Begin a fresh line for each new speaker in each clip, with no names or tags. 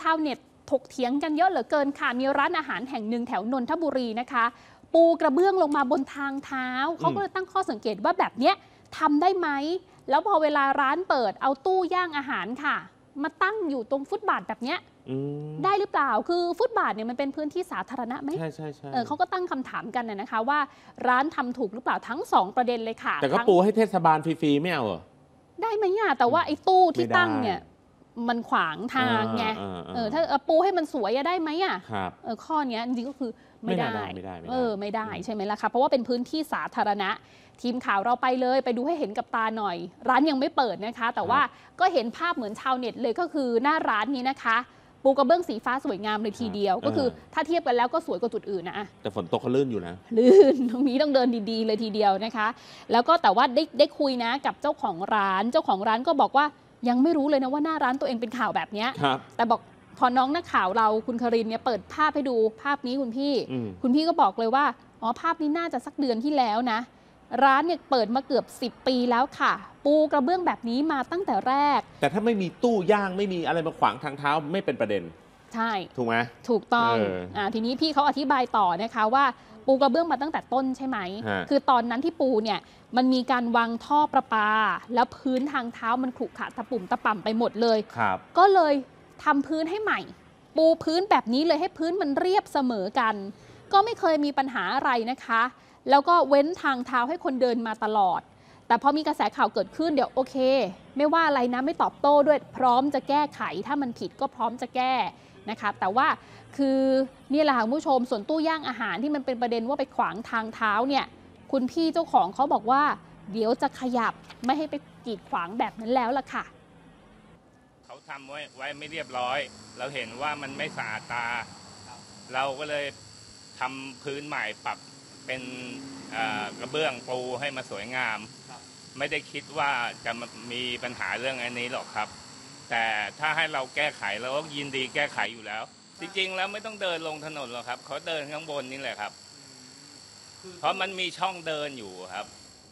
าวเน็ตถกเถียงกันเยอะเหลือเกินค่ะมีร้านอาหารแห่งหนึ่งแถวนนทบุรีนะคะปูกระเบื้องลงมาบนทางเท้าเขาก็เลยตั้งข้อสังเกตว่าแบบเนี้ยทำได้ไหมแล้วพอเวลาร้านเปิดเอาตู้ย่างอาหารค่ะมาตั้งอยู่ตรงฟุตบาทแบบเนี้ยได้หรือเปล่าคือฟุตบาทเนี่ยมันเป็นพื้นที่สาธารณะไหมใช่เขาก็ตั้งคำถามกันนะคะว่าร้านทำถูกหรือเปล่าทั้ง2ประเด็นเลยค่ะ
แต่ก็ปูให้เทศบาลฟรีๆไม่เอาเหรอ
ได้ไหมอ่ะแต่ว่าไอ้ตู้ที่ตั้งเนี่ยมันขวางทางไงถ้าปูให้มันสวยได้ไหมอ่ะข้อนี้จริงๆก็คือไม่ได้ไม่ได้ใช่ไหมล่ะคะเพราะว่าเป็นพื้นที่สาธารณะทีมข่าวเราไปเลยไปดูให้เห็นกับตาหน่อยร้านยังไม่เปิดนะคะแต่ว่าก็เห็นภาพเหมือนชาวเน็ตเลยก็คือหน้าร้านนี้นะคะปูกระเบื้องสีฟ้าสวยงามเลยทีเดียวก็คือถ้าเทียบกันแล้วก็สวยกว่าจุดอื่นนะ
แต่ฝนตกเขาลื่นอยู่นะ
ลื่นตรงนี้ต้องเดินดีๆเลยทีเดียวนะคะแล้วก็แต่ว่าได้คุยนะกับเจ้าของร้านก็บอกว่ายังไม่รู้เลยนะว่าหน้าร้านตัวเองเป็นข่าวแบบนี้แต่บอกพอน้องนักข่าวเราคุณครินเนี่ยเปิดภาพให้ดูภาพนี้คุณพี่ก็บอกเลยว่าอ๋อภาพนี้น่าจะสักเดือนที่แล้วนะร้านเนี่ยเปิดมาเกือบ10 ปีแล้วค่ะปูกระเบื้องแบบนี้มาตั้งแต่แรก
แต่ถ้าไม่มีตู้ย่างไม่มีอะไรมาขวางทางเท้าไม่เป็นประเด็น
ใช่
ถูกไหม
ถูกต้องทีนี้พี่เขาอธิบายต่อนะคะว่าปูกระเบื้องมาตั้งแต่ต้นใช่ไหมคือตอนนั้นที่ปูเนี่ยมันมีการวางท่อประปาแล้วพื้นทางเท้ามันขรุขระตะปุ่มตะป่ำไปหมดเลยก็เลยทำพื้นให้ใหม่ปูพื้นแบบนี้เลยให้พื้นมันเรียบเสมอกันก็ไม่เคยมีปัญหาอะไรนะคะแล้วก็เว้นทางเท้าให้คนเดินมาตลอดแต่พอมีกระแสข่าวเกิดขึ้นเดี๋ยวโอเคไม่ว่าอะไรนะไม่ตอบโต้ด้วยพร้อมจะแก้ไขถ้ามันผิดก็พร้อมจะแก้นะคะแต่ว่าคือนี่แหละค่ะคุณผู้ชมส่วนตู้ย่างอาหารที่มันเป็นประเด็นว่าไปขวางทางเท้าเนี่ยคุณพี่เจ้าของเขาบอกว่าเดี๋ยวจะขยับไม่ให้ไปกีดขวางแบบนั้นแล้วล่ะค่ะ
เขาทำไว้ไม่เรียบร้อยเราเห็นว่ามันไม่สะอาดตาเราก็เลยทำพื้นใหม่ปรับเป็นกระเบื้องปูให้มาสวยงามไม่ได้คิดว่าจะมีปัญหาเรื่องอันนี้หรอกครับแต่ถ้าให้เราแก้ไขเราก็ยินดีแก้ไขอยู่แล้วจริงๆแล้วไม่ต้องเดินลงถนนหรอกครับเขาเดินข้างบนนี่แหละครับเพราะมันมีช่องเดินอยู่ครับ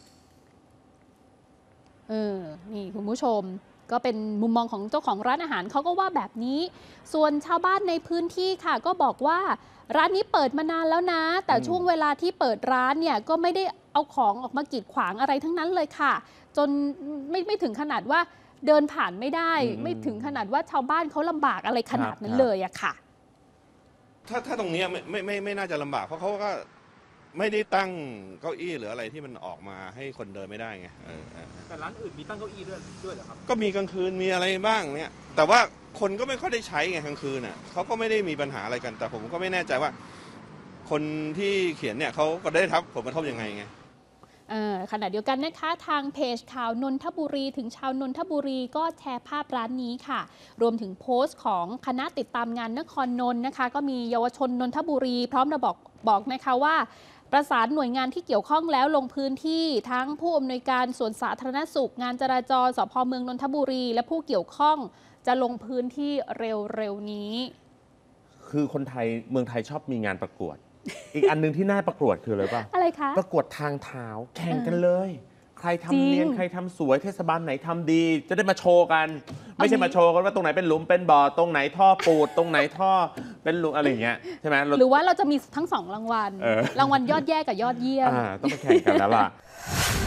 นี่คุณผู้ชมก็เป็นมุมมองของเจ้าของร้านอาหารเขาก็ว่าแบบนี้ส่วนชาวบ้านในพื้นที่ค่ะก็บอกว่าร้านนี้เปิดมานานแล้วนะแต่ช่วงเวลาที่เปิดร้านเนี่ยก็ไม่ได้เอาของออกมากีดขวางอะไรทั้งนั้นเลยค่ะจนไม่ถึงขนาดว่าเดินผ่านไม่ได้ไม่ถึงขนาดว่าชาวบ้านเขาลำบากอะไรขนาดนั้นเลยอะค่ะ
ถ้าตรงนี้ไม่น่าจะลำบากเพราะเขาก็ไม่ได้ตั้งเก้าอี้หรืออะไรที่มันออกมาให้คนเดินไม่ได้ไง
แต่ร้านอื่นมีตั้งเก้าอี้ด้วยเหรอครับ
ก็มีกลางคืนมีอะไรบ้างเนี่ยแต่ว่าคนก็ไม่ค่อยได้ใช้ไงกลางคืนน่ะเขาก็ไม่ได้มีปัญหาอะไรกันแต่ผมก็ไม่แน่ใจว่าคนที่เขียนเนี่ยเขาก็ได้รับผลกระทบยังไง
ขณะเดียวกันนะคะทางเพจข่าวนนทบุรีถึงชาวนนทบุรีก็แชร์ภาพร้านนี้ค่ะรวมถึงโพสต์ของคณะติดตามงานนครนนท์นะคะก็มีเยาวชนนนทบุรีพร้อมระบอกนะคะว่าประสานหน่วยงานที่เกี่ยวข้องแล้วลงพื้นที่ทั้งผู้อำนวยการส่วนสาธารณสุขงานจราจรสภ.เมืองนนทบุรีและผู้เกี่ยวข้องจะลงพื้นที่เร็วๆนี้
คือคนไทยเมืองไทยชอบมีงานประกวด อีกอันนึงที่น่าประกวดคืออะไรป่ะ
อะไรคะ
ประกวดทางเท้าแข่งกันเลยใครทำเนียนใครทำสวยเทศบาลไหนทำดีจะได้มาโชว์กันไม่ใช่มาโชว์กันว่าตรงไหนเป็นหลุมเป็นบ่อตรงไหนท่อปูดตรงไหนท่อเป็นหลุมอะไรอย่างเงี้ยใช่ไหม
หรือว่าเราจะมีทั้ง2 รางวัลรางวัลยอดแย่กับยอดเยี่ยม
ต้องไปแข่งกันแล้วล่ะ